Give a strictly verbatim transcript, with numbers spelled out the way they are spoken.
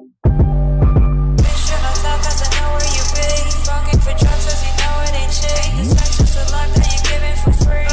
Bitch, you don't talk 'cause I know where you be. Fucking for drugs 'cause you know it ain't cheap. The sex is the love that you're giving for free.